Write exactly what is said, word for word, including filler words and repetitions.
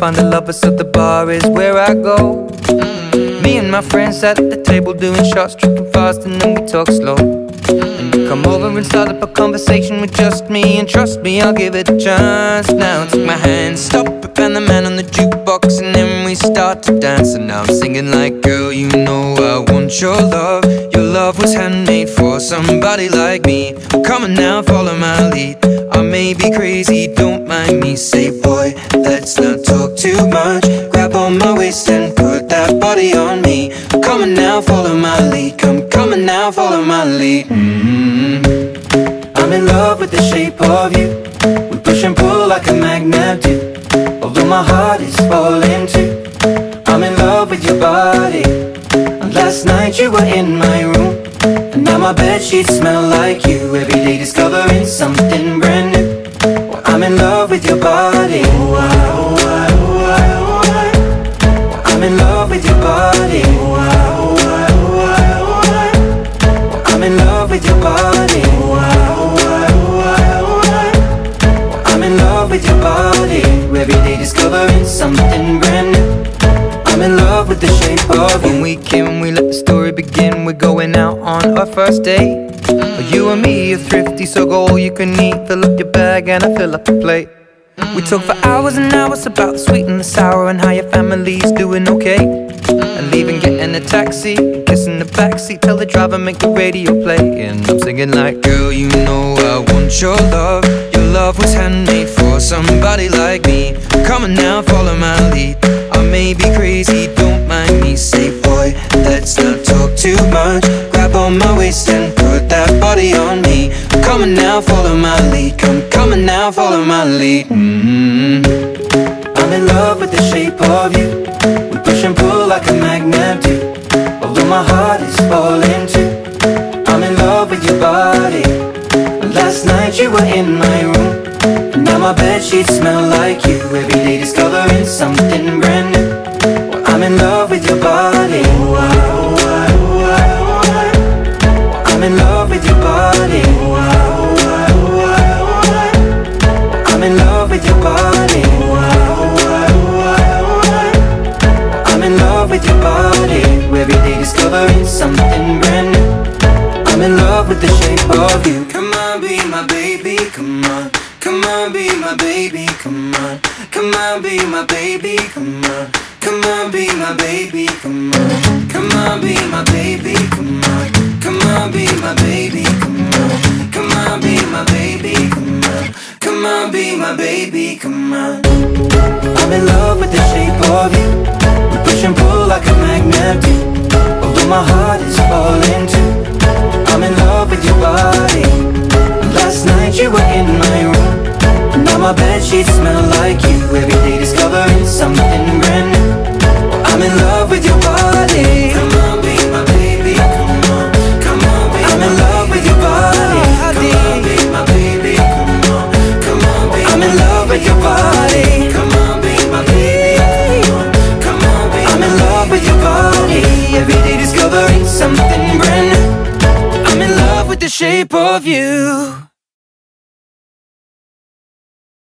find a lover, so the bar is where I go. mm. Me and my friends sat at the table doing shots, tripping fast, and then we talk slow. And you come over and start up a conversation with just me, and trust me, I'll give it a chance. Now take my hand, stop it, and the man on the jukebox, and then we start to dance. And now I'm singing like, girl, you know I want your love. Your love was handmade for somebody like me. Come on now, follow my lead. I may be crazy, don't mind me. Say, boy, let's not talk too much. Grab on my waist and put that body on me. Come on now, follow my lead. Come, come on now, follow my lead. mm-hmm. I'm in love with the shape of you. We push and pull like a magnet do. Although my heart is falling too, I'm in love with your body. And last night you were in my room, and now my bedsheets smell like you. Every day discovering something brand new. Well, I'm in love with your body. Oh, I, oh, I, oh, I, oh, I. Well, I'm in love with your body. Oh, I, oh, I, oh, I, oh, I. Well, I'm in love with your body. Oh, I, oh, I, oh, I, oh, I. Well, I'm in love with your body. Every day discovering something brand new. I'm in love with the shape of you. When we came, we let the story begin. We're going out on our first date. mm. You and me are thrifty, so go all you can eat. Fill up your bag and I fill up the plate. mm. We talk for hours and hours about the sweet and the sour, and how your family's doing okay. mm. And leaving, getting a taxi, kissing the backseat, tell the driver make the radio play. And I'm singing like, girl, you know I want your love. Your love was handmade for somebody like me. Come on now, follow my lead. I may be crazy, don't mind me. Say, boy, let's not talk too much. Grab on my waist and put that body on me. Come on now, follow my lead. Come, come on now, follow my lead. mm-hmm. I'm in love with the shape of you. We push and pull like a magnet do. Although my heart is falling too, I'm in love with your body. Last night you were in my room, and now my bedsheets smell like you. Every day discovering something brand new. Well, I'm in love with your body. Oh, I, oh, I, oh, I, oh, I. Well, I'm in love with your body. Oh, I, oh, I, oh, I, oh, I. Well, I'm in love with your body. Oh, I, oh, I, oh, I, oh, I. Well, I'm in love with your body. Every day discovering something brand new. I'm in love with the shape of you. Come on, be my baby, come on. Come on, be my baby, come on. Come on, be my baby, come on. Come on, be my baby, come on. Come on, be my baby, come on. Come on, be my baby, come on. Come on, be my baby, come on. Come on, be my baby, come on. I'm in love with the shape of you. We push and pull like a magnet do. Although my heart is falling too, I'm in love with your body. Last night you were in my room, and now my bedsheets smell like you. Every day discovering something brand new. Well, I'm in love with your body. Come on, be my baby, come on. Come on, be I'm in love with your body. Come on, be my baby, come on. Come on, be I'm in love with your body. Come on, be my baby, come on. Come on, be I'm in love with your body. Every day discovering something brand new. I'm in love with the shape of you.